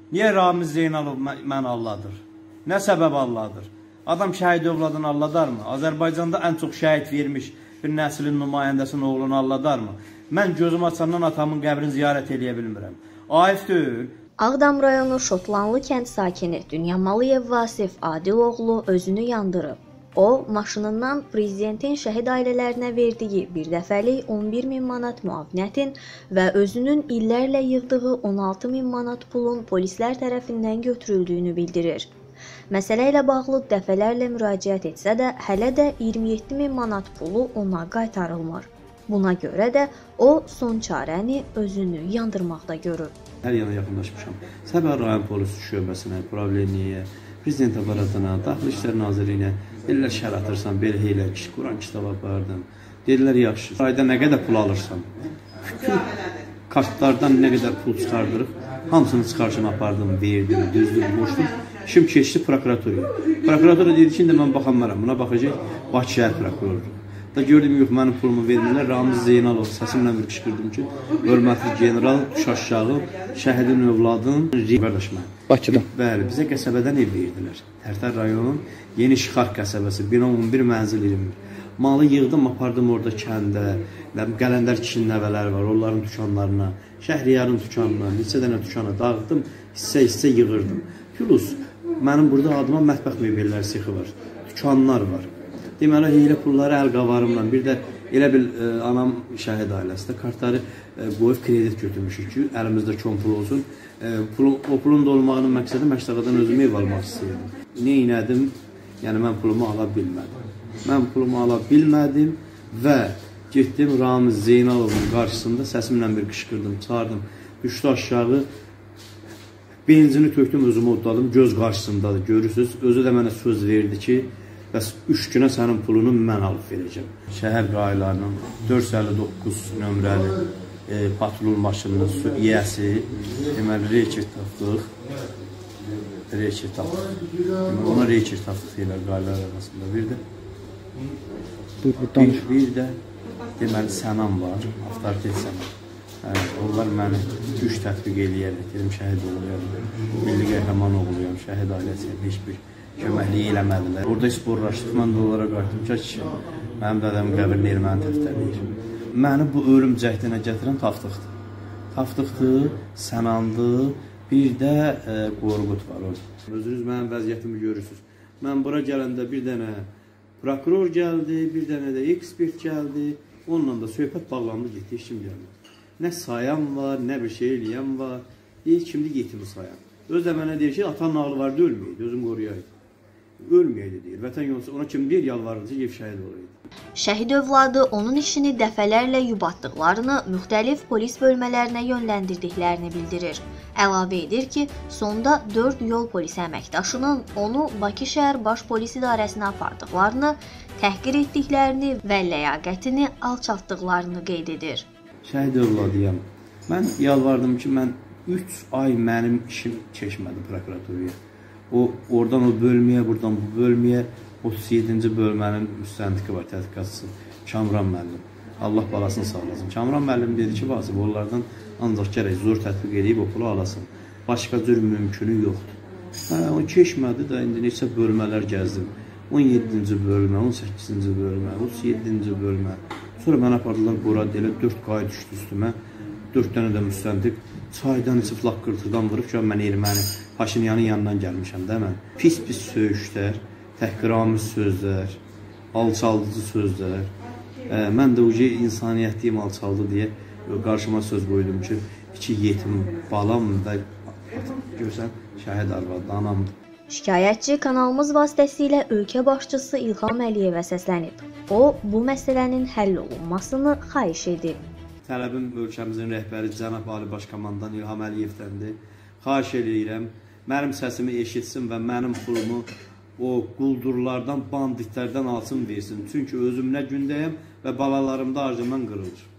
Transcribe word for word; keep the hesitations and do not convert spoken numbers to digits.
Niyə Ramiz Zeynalov mən alladır? Nə səbəb alladır? Adam şəhid övladını alladarmı? Azərbaycanda ən çox şəhid vermiş bir nəslin nümayəndəsinin oğlunu alladarmı? Mən gözüm açandan atamın qəbrini ziyarət edə bilmirəm. Aif deyil. Ağdam rayonu Şotlanlı kənd sakini Dünyamalıyev Vasif Adiloğlu özünü yandırıb. O, maşınından prezidentin şəhid ailələrinə verdiyi bir dəfəlik on bir min manat müavinətin və özünün illərlə yığdığı on altı min manat pulun polislər tərəfindən götürüldüyünü bildirir. Məsələ ilə bağlı dəfələrlə müraciət etsə də, hələ də iyirmi yeddi min manat pulu ona qaytarılmır. Buna görə də o, son çarəni özünü yandırmaqda görür. Hər yana yaxınlaşmışam. Səbəb rayon polis şöbəsinə, problemliyə, prezident aparatına, Daxili İşlər Nazirliyinə dedilər şər atırsan, belə heylə, Quran kitabı apardım. Dedilər yaxşı, ayda nə qədər pul alırsan? Bütün kartlardan nə qədər pul çıxardırıq, hamısını çıxarışını apardım, verdim, düzdüm, boşdum. İşim keçdi prokuraturaya. Prokuratura dedi ki, indi mən baxanmaram, buna baxacaq Bakı şəhər prokuroru. Da gördüm, yox, mənim pulumu vermirlər. Ramiz Zeynalov səsimlə bir qışqırdım ki, hörmətli general, Şaşşağı, şəhidin övladın, qardaş mən. Bakıda. Bəli, bizə qəsəbədən ev verdilər. Tərtər rayonun Yeni Şıxarq qəsəbəsi, bina on bir mənzil iyirmi. Malı yığdım, apardım orada kəndə, Qələndər kişinin nəvələri var, onların dükanlarına, Şəhriyarın dükanına, neçə dənə dükana dağıtdım, hissə-hissə yığırdım. Plus, mənim burada adıma mətbəx mebellər sexi var, dükanlar var. Deməli, heylə pulları əl qavarımla, bir də elə bil e, anam şəhid ailəsində kartları e, qoyub kredit götürmüşük ki, əlimizdə kon pul olsun. E, pulun, o pulun da olmağının məqsədi Məştəqadan özümü ev almaq istəyirdim. Nə inədim? Yəni, mən pulumu ala bilmədim. Mən pulumu ala bilmədim və getdim Ramiz Zeynalovun qarşısında səsimlə bir qışqırdım, çağırdım. Düşdü aşağı, benzini tökdüm, özümü odladım, göz qarşısındadır, görürsünüz. Özü də mənə söz verdi ki, bəs üç günə sənin pulunu mən alıb verəcəm. Şəhər qaylarının dörd yüz əlli doqquz nömrəli e, patrul maşınının yiyəsi, deməli, reçet tapdıq. Reçet tapdıq. Ona reçet tapdıq elə qaylar arasında. Bir də, bir, bir də deməli, sənam var, avtoritet sənam. Hə, onlar məni güc tətbiq eləyərək, dedim, şəhid oluyam, milli qəhrəman oluyam, şəhid ailəsiyəm, heç bir köməkliyi eləmədilər. Orada sporlaşdıq, mən də onlara qayıtdım ki, mənim dədəmin qəbrini erməni təftəliyir. Məni bu ölüm cəhdinə gətirən Taftıqdır. Taftıqdır, Sənandır, bir də e, Qorqud var orada. Özünüz mənim vəziyyətimi görürsünüz. Mən bura gələndə bir dənə prokuror gəldi, bir dənə də ekspert gəldi. Onunla da söhbət bağlandı, getdi, heç kim gəldi. Nə sayan var, nə bir şey eləyən var. Deyir, kimdir yetimi sayan. Öz də mənə deyir ki, atanın ağlı vardı, ölməyəydi, özüm qoruyaydı. Ölməyəydi deyir. Vətən yolcusu ona kim deyir, yalvarırdı ki, ev şəhid olaydı. Şəhid övladı onun işini dəfələrlə yubatdıqlarını, müxtəlif polis bölmələrinə yönləndirdiklərini bildirir. Əlavə edir ki, sonda dörd yol polisi əməkdaşının onu Bakı şəhər baş polis idarəsinə apardıqlarını, təhqir etdiklərini və ləyaqətini alçaltdıqlarını qeyd edir. Şəhid övladıyam. Mən yalvardım ki, mən üç ay mənim işim keçmədi prokuraturaya. O, oradan o bölməyə, buradan bu bölməyə, otuz yeddinci bölmənin müstəntiki var, tədqiqatçısı, Kamran müəllim. Allah balasını sağlasın. Kamran müəllim dedi ki, Vasif, onlardan ancaq gərək zor tətbiq edib o pulu alasın. Başqa cür mümkünü yoxdur. Hə, o keçmədi də, indi neçə bölmələr gəzdim. on yeddinci bölmə, on səkkizinci bölmə, otuz yeddinci bölmə. Sonra mən apardılar qora deyilə, dörd qay düşdü üstümə. Dörd dənə də müstəntik çaydan içib laqqırtıdan vurub ki, mən erməni Paşinyanın yanından gəlmişəm də mən. Pis-pis söyüşlər, təhqiramiz sözlər, alçaldıcı sözlər. E, mən də uca insaniyyətliyim alçaldı deyə qarşıma söz qoydum ki, iki yetim balam və görsən, şəhid arvadı, anamdır. Şikayətçi kanalımız vasitəsilə ölkə başçısı İlham Əliyevə səslənib. O, bu məsələnin həll olunmasını xahiş edib. Tələbim ölkəmizin rəhbəri Cənab Ali Baş Komandan İlham Əliyevdəndir. Xahiş edirəm, mənim səsimi eşitsin və mənim pulumu o quldurlardan, banditlərdən alsın versin. Çünki özüm nə gündəyəm və balalarım da arcımdan qırılır.